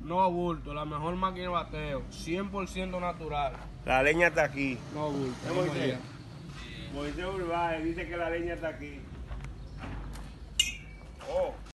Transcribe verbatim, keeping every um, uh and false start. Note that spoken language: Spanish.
No bulto, la mejor máquina de bateo, cien por ciento natural. La leña está aquí. No bulto. ¿Es Vamos Moisés? allá. Moisés Urbáez dice que la leña está aquí. Oh.